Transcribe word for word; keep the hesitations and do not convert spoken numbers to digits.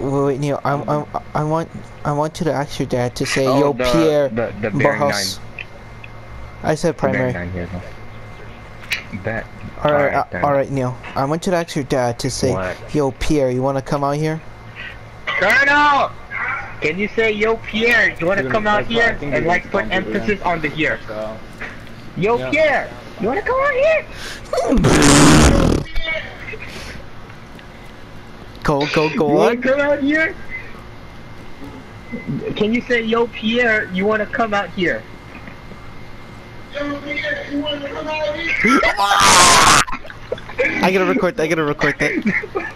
wait, wait, Neil. I, I, I want, I want you to ask your dad to say, Oh, "Yo, the, Pierre, the, the Bearing nine. Bauhaus." I said The Bearing primary. nine here, though. Bet. All right, Alright, uh, then. all right, Neil. I want you to ask your dad to say, What? "Yo, Pierre, you want to come out here?" Colonel! Can you say, yo, Pierre, you wanna Dude, come out that's what here? I think And they're like put gonna do, emphasis yeah. on the here. So, Yo, yeah. Pierre, you wanna come out here? Go, go, You go wanna on. come out here? Can you say, yo, Pierre, you wanna come out here? Yo, Pierre, you wanna come out here? I gotta record that. I gotta record that.